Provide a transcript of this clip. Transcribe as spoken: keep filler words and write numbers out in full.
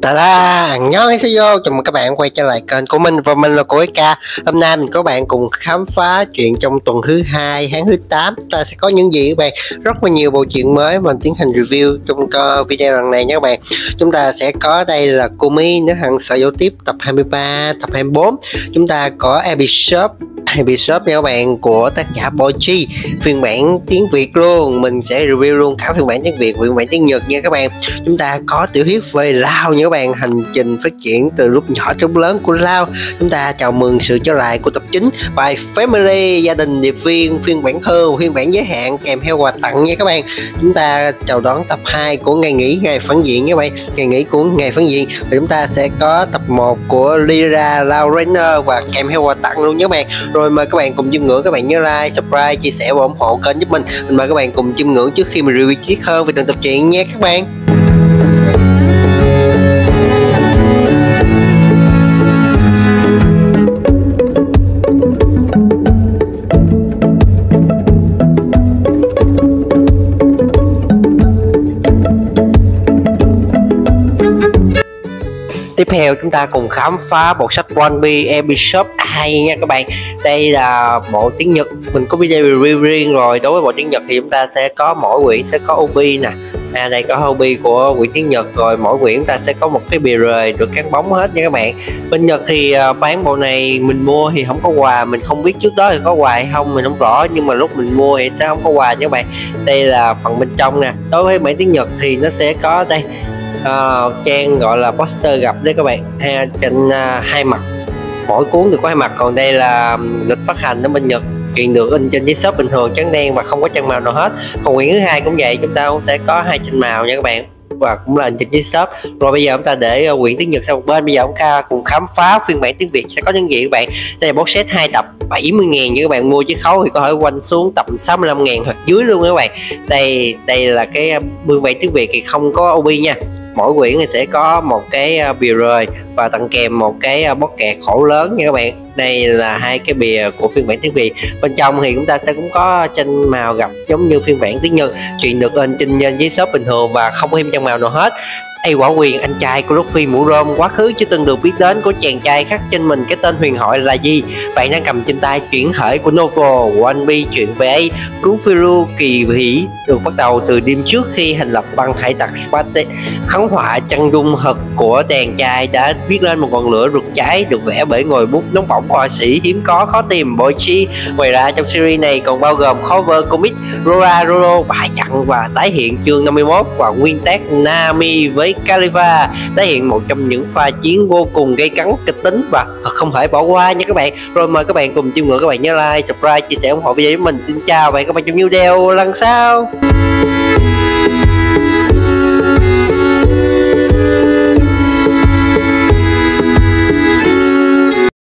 Ta-da! Annyeonghaseyo, chào mừng các bạn quay trở lại kênh của mình và mình là của Eka. Hôm nay mình có bạn cùng khám phá chuyện trong tuần thứ hai tháng thứ tám. Ta sẽ có những gì các bạn? Rất là nhiều bộ truyện mới mình tiến hành review trong video lần này nha các bạn. Chúng ta sẽ có đây là Kumi nếu hằng sở dấu tiếp tập hai mươi ba, tập hai mươi bốn. Chúng ta có Episode Episode nha các bạn của tác giả Boichi, phiên bản tiếng Việt luôn. Mình sẽ review luôn cả phiên bản tiếng Việt, phiên bản tiếng Nhật nha các bạn. Chúng ta có tiểu thuyết về Lao nha các bạn, hành trình phát triển từ lúc nhỏ đến lớn của Lao. Chúng ta chào mừng sự trở lại của tập chín by Family, gia đình điệp viên, phiên bản thơ, phiên bản giới hạn kèm theo quà tặng nha các bạn. Chúng ta chào đón tập hai của ngày nghỉ ngày phản diện nha các bạn, ngày nghỉ của ngày phản diện. Và chúng ta sẽ có tập một của Lyra Lao Rainer và kèm theo quà tặng luôn nha các bạn. Rồi mời các bạn cùng chiêm ngưỡng, các bạn nhớ like, subscribe, chia sẻ và ủng hộ kênh giúp mình. Mình mời các bạn cùng chiêm ngưỡng trước khi mình review chi tiết hơn về từng tập truyện nha các bạn. Tiếp theo chúng ta cùng khám phá bộ sách One Piece Episode hai nha các bạn. Đây là bộ tiếng Nhật, mình có video review riêng rồi. Đối với bộ tiếng Nhật thì chúng ta sẽ có mỗi quyển sẽ có o bê nè. À, đây có o bê của quyển tiếng Nhật, rồi mỗi quyển chúng ta sẽ có một cái bìa rời được cán bóng hết nha các bạn. Bên Nhật thì uh, bán bộ này mình mua thì không có quà, mình không biết trước đó thì có quà hay không mình không rõ, nhưng mà lúc mình mua thì sẽ không có quà nha các bạn. Đây là phần bên trong nè. Đối với bản tiếng Nhật thì nó sẽ có đây uh, trang gọi là poster gặp đấy các bạn, ha, trên uh, hai mặt, mỗi cuốn được có hai mặt. Còn đây là um, lịch phát hành ở bên Nhật, chuyện được in trên giấy shop bình thường trắng đen và không có chân màu nào hết. Còn quyển thứ hai cũng vậy, chúng ta cũng sẽ có hai chân màu nha các bạn, và cũng là in trên giấy shop. Rồi bây giờ chúng ta để uh, quyển tiếng Nhật sang một bên, bây giờ chúng ta cùng khám phá phiên bản tiếng Việt sẽ có những gì các bạn. Đây là box set hai tập bảy mươi ngàn, như các bạn mua chiếc khấu thì có thể quanh xuống tầm sáu mươi lăm ngàn hoặc dưới luôn các bạn. Đây đây là cái phiên bản tiếng Việt thì không có o bê nha. Mỗi quyển thì sẽ có một cái bìa rời và tặng kèm một cái bóp kẹt khổ lớn nha các bạn. Đây là hai cái bìa của phiên bản tiếng Việt. Bên trong thì chúng ta sẽ cũng có tranh màu gặp giống như phiên bản tiếng Nhật, chuyện được in trên giấy shop bình thường và không có thêm chân màu nào hết. Ây quả quyền, anh trai của Luffy mũ rôm quá khứ chưa từng được biết đến của chàng trai khắc trên mình cái tên huyền thoại là gì? Bạn đang cầm trên tay chuyển khởi của novel One Piece chuyện về A cứu Phiru kỳ hỷ, được bắt đầu từ đêm trước khi thành lập băng hải tặc Sparte. Khắc họa chân dung thật của chàng trai đã viết lên một ngọn lửa rực cháy, được vẽ bởi ngòi bút nóng bỏng họa sĩ hiếm có khó tìm Boichi. Ngoài ra trong series này còn bao gồm cover comic Rora Roro bại chặn và tái hiện chương năm mươi mốt và nguyên tác Nami với Califa, thể hiện một trong những pha chiến vô cùng gây cấn, kịch tính và không thể bỏ qua nha các bạn. Rồi mời các bạn cùng chiêm ngưỡng, các bạn nhớ like, subscribe, chia sẻ ủng hộ video với mình. Xin chào và hẹn gặp lại trong video lần sau.